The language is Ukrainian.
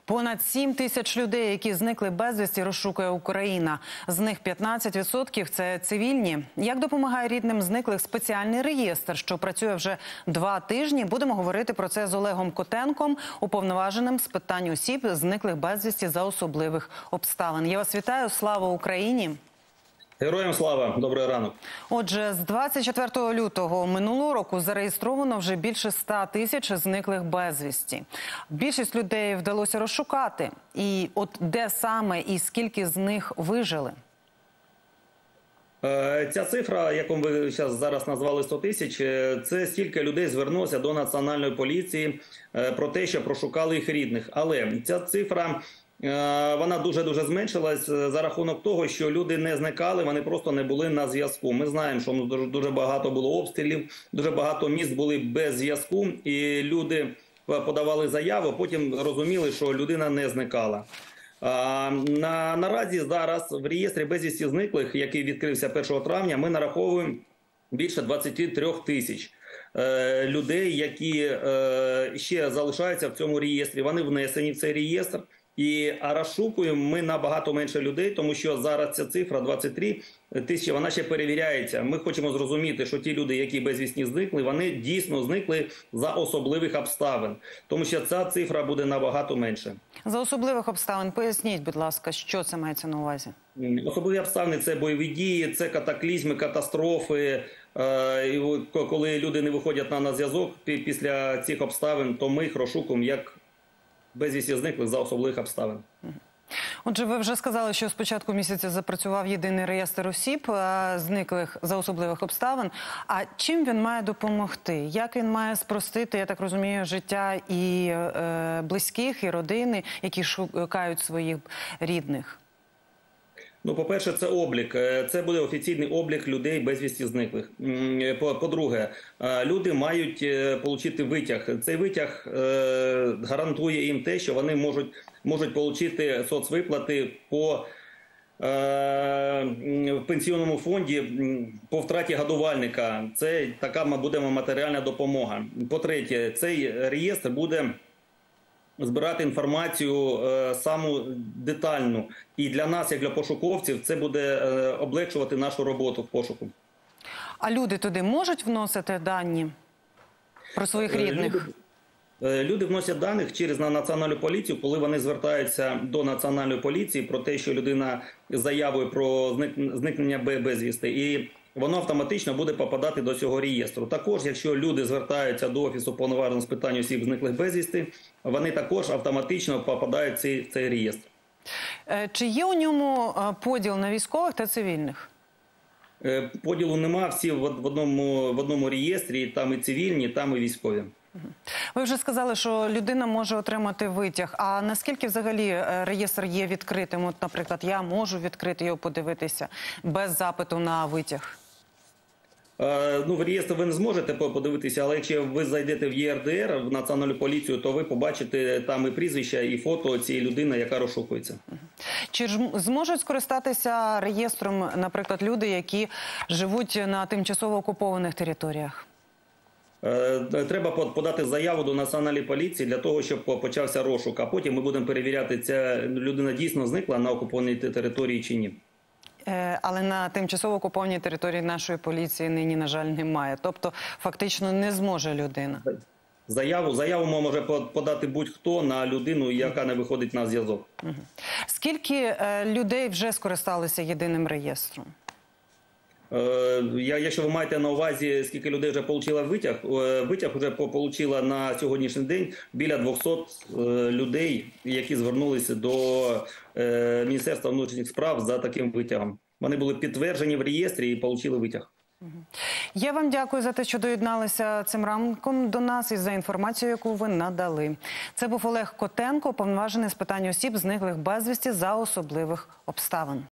Понад 7 тисяч людей, які зникли безвісті, розшукує Україна. З них 15% – це цивільні. Як допомагає рідним зниклих спеціальний реєстр, що працює вже 2 тижні? Будемо говорити про це з Олегом Котенком, уповноваженим з питань осіб, зниклих безвісті за особливих обставин. Я вас вітаю. Слава Україні! Героям слава! Добрий ранок! Отже, з 24 лютого минулого року зареєстровано вже більше 100 тисяч зниклих безвісті. Більшість людей вдалося розшукати. І от де саме і скільки з них вижили? Ця цифра, яку ви зараз назвали 100 тисяч, це стільки людей звернулося до Національної поліції про те, що прошукали їх рідних. Але ця цифра, вона дуже-дуже зменшилась за рахунок того, що люди не зникали, вони просто не були на зв'язку. Ми знаємо, що дуже багато було обстрілів, дуже багато міст були без зв'язку, і люди подавали заяву, потім розуміли, що людина не зникала. Наразі зараз в реєстрі безвісті зниклих, який відкрився 1 травня, ми нараховуємо більше 23 тисяч людей, які ще залишаються в цьому реєстрі. Вони внесені в цей реєстр. А розшукуємо ми набагато менше людей, тому що зараз ця цифра 23 тисячі, вона ще перевіряється. Ми хочемо зрозуміти, що ті люди, які безвісні зникли, вони дійсно зникли за особливих обставин. Тому що ця цифра буде набагато менше. За особливих обставин поясніть, будь ласка, що це мається на увазі? Особливі обставини – це бойові дії, це катаклізми, катастрофи. Коли люди не виходять на зв'язок після цих обставин, то ми їх розшукуємо як безвісті зниклих за особливих обставин. Отже, ви вже сказали, що з початку місяця запрацював єдиний реєстр осіб, зниклих за особливих обставин. А чим він має допомогти? Як він має спростити, я так розумію, життя і близьких, і родини, які шукають своїх рідних? Ну, по-перше, це облік. Це буде офіційний облік людей безвісті зниклих. По-друге, люди мають отримати витяг. Цей витяг гарантує їм те, що вони можуть отримати соцвиплати по в пенсійному фонді по втраті годувальника. Це така буде матеріальна допомога. По-третє, цей реєстр буде збирати інформацію саму детальну. І для нас, як для пошуковців, це буде облегшувати нашу роботу в пошуку. А люди туди можуть вносити дані про своїх рідних? Люди вносять даних через Національну поліцію, коли вони звертаються до Національної поліції про те, що людина з заявою про зникнення безвісти. І воно автоматично буде попадати до цього реєстру. Також, якщо люди звертаються до Офісу уповноваженого з питань осіб зниклих безвісти, вони також автоматично попадають в цей реєстр. Чи є у ньому поділ на військових та цивільних? Поділу нема, всі в одному реєстрі, там і цивільні, там і військові. Ви вже сказали, що людина може отримати витяг. А наскільки взагалі реєстр є відкритим? От, наприклад, я можу відкрити його, подивитися без запиту на витяг? Ну, в реєстр ви не зможете подивитися, але якщо ви зайдете в ЄРДР, в Національну поліцію, то ви побачите там і прізвища, і фото цієї людини, яка розшукується. Чи зможуть скористатися реєстром, наприклад, люди, які живуть на тимчасово окупованих територіях? Треба подати заяву до Національної поліції для того, щоб почався розшук, а потім ми будемо перевіряти, ця людина дійсно зникла на окупованій території чи ні. Але на тимчасово окупованій території нашої поліції нині, на жаль, немає. Тобто, фактично, не зможе людина. Заяву може подати будь-хто на людину, яка не виходить на зв'язок. Скільки людей вже скористалися єдиним реєстром? Якщо ви маєте на увазі, скільки людей вже отримали витяг вже отримали на сьогоднішній день біля 200 людей, які звернулися до Міністерства внутрішніх справ за таким витягом. Вони були підтверджені в реєстрі і отримали витяг. Я вам дякую за те, що доєдналися цим ранком до нас і за інформацію, яку ви надали. Це був Олег Котенко, уповноважений з питань осіб, зниклих безвісті за особливих обставин.